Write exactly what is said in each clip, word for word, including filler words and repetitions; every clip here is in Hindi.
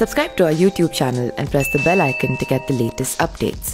Subscribe to our YouTube channel and press the bell icon to get the latest updates.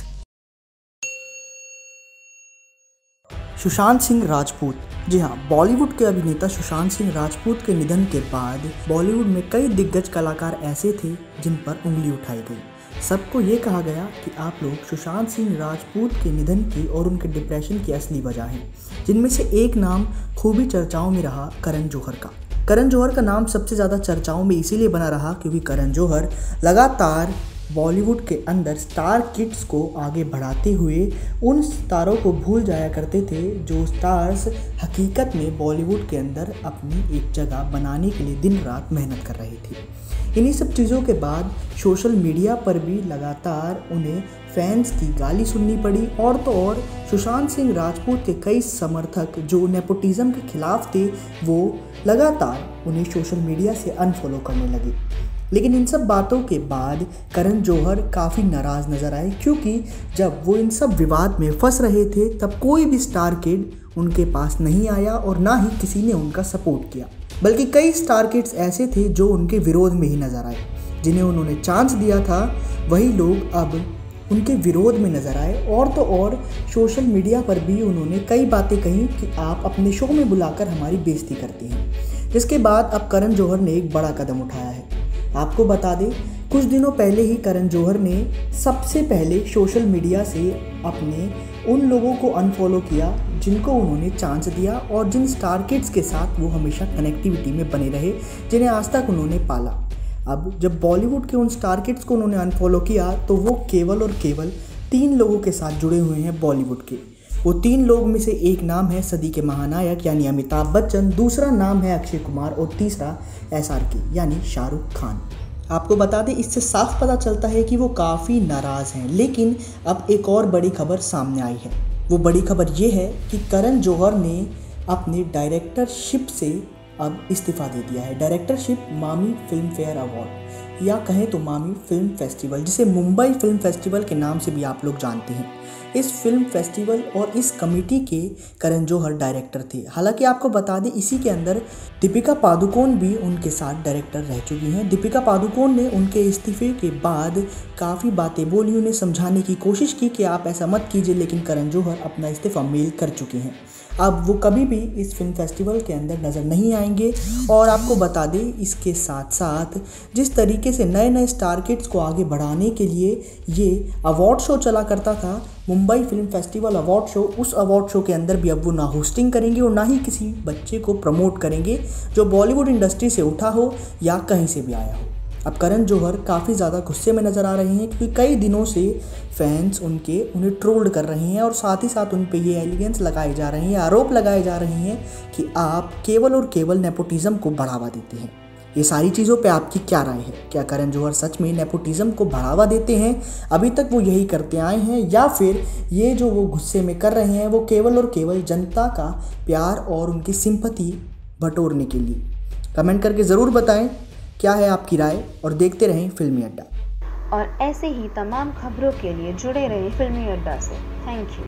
Sushant Singh Rajput. जी हाँ, बॉलीवुड के अभिनेता सुशांत सिंह राजपूत के निधन के बाद बॉलीवुड में कई दिग्गज कलाकार ऐसे थे जिन पर उंगली उठाई गई। सबको ये कहा गया कि आप लोग सुशांत सिंह राजपूत के निधन की और उनके डिप्रेशन की असली वजह हैं, जिनमें से एक नाम खूबी चर्चाओं में रहा करण जौहर का। करण जौहर का नाम सबसे ज़्यादा चर्चाओं में इसीलिए बना रहा क्योंकि करण जौहर लगातार बॉलीवुड के अंदर स्टार किड्स को आगे बढ़ाते हुए उन सितारों को भूल जाया करते थे जो स्टार्स हकीकत में बॉलीवुड के अंदर अपनी एक जगह बनाने के लिए दिन रात मेहनत कर रहे थे। इन्हीं सब चीज़ों के बाद सोशल मीडिया पर भी लगातार उन्हें फैंस की गाली सुननी पड़ी और तो और सुशांत सिंह राजपूत के कई समर्थक जो नेपोटिज्म के खिलाफ थे वो लगातार उन्हें सोशल मीडिया से अनफॉलो करने लगे। लेकिन इन सब बातों के बाद करण जौहर काफ़ी नाराज़ नज़र आए क्योंकि जब वो इन सब विवाद में फंस रहे थे तब कोई भी स्टार किड उनके पास नहीं आया और ना ही किसी ने उनका सपोर्ट किया, बल्कि कई स्टार किड्स ऐसे थे जो उनके विरोध में ही नज़र आए। जिन्हें उन्होंने चांस दिया था वही लोग अब उनके विरोध में नज़र आए और तो और सोशल मीडिया पर भी उन्होंने कई बातें कही कि आप अपने शो में बुलाकर हमारी बेइज्जती करते हैं। जिसके बाद अब करण जौहर ने एक बड़ा कदम उठाया है। आपको बता दें, कुछ दिनों पहले ही करण जौहर ने सबसे पहले सोशल मीडिया से अपने उन लोगों को अनफॉलो किया जिनको उन्होंने चांस दिया और जिन स्टार किड्स के साथ वो हमेशा कनेक्टिविटी में बने रहे, जिन्हें आज तक उन्होंने पाला। अब जब बॉलीवुड के उन स्टार किड्स को उन्होंने अनफॉलो किया तो वो केवल और केवल तीन लोगों के साथ जुड़े हुए हैं बॉलीवुड के। वो तीन लोग में से एक नाम है सदी के महानायक यानी अमिताभ बच्चन, दूसरा नाम है अक्षय कुमार और तीसरा एस आर के यानी शाहरुख खान। आपको बता दें, इससे साफ पता चलता है कि वो काफ़ी नाराज़ हैं। लेकिन अब एक और बड़ी खबर सामने आई है। वो बड़ी खबर ये है कि करण जौहर ने अपने डायरेक्टरशिप से अब इस्तीफ़ा दे दिया है। डायरेक्टरशिप मामी फिल्म फेयर अवार्ड या कहें तो मामी फिल्म फेस्टिवल, जिसे मुंबई फिल्म फेस्टिवल के नाम से भी आप लोग जानते हैं। इस फिल्म फेस्टिवल और इस कमेटी के करण जौहर डायरेक्टर थे। हालांकि आपको बता दें, इसी के अंदर दीपिका पादुकोण भी उनके साथ डायरेक्टर रह चुकी हैं। दीपिका पादुकोण ने उनके इस्तीफे के बाद काफ़ी बातें बोली, उन्हें समझाने की कोशिश की कि आप ऐसा मत कीजिए, लेकिन करण जौहर अपना इस्तीफा मेल कर चुके हैं। अब वो कभी भी इस फिल्म फेस्टिवल के अंदर नज़र नहीं आएंगे। और आपको बता दें, इसके साथ साथ जिस तरीके से नए नए स्टार किड्स को आगे बढ़ाने के लिए ये अवार्ड शो चला करता था, Mumbai film festival award show, उस अवार्ड शो के अंदर भी अब वो ना होस्टिंग करेंगे और ना ही किसी बच्चे को प्रमोट करेंगे जो बॉलीवुड इंडस्ट्री से उठा हो या कहीं से भी आया हो। अब करण जौहर काफ़ी ज़्यादा गुस्से में नज़र आ रहे हैं क्योंकि कई दिनों से फैंस उनके उन्हें ट्रोल्ड कर रहे हैं और साथ ही साथ उन पे ये एलिगेंस लगाए जा रहे हैं, आरोप लगाए जा रहे हैं कि आप केवल और केवल नेपोटिज्म को बढ़ावा देते हैं। ये सारी चीज़ों पे आपकी क्या राय है? क्या करण जौहर सच में नेपोटिज्म को बढ़ावा देते हैं? अभी तक वो यही करते आए हैं या फिर ये जो वो गुस्से में कर रहे हैं वो केवल और केवल जनता का प्यार और उनकी सिंपैथी बटोरने के लिए? कमेंट करके ज़रूर बताएं क्या है आपकी राय और देखते रहें फिल्मी अड्डा। और ऐसे ही तमाम खबरों के लिए जुड़े रहें फिल्मी अड्डा से। Thank you.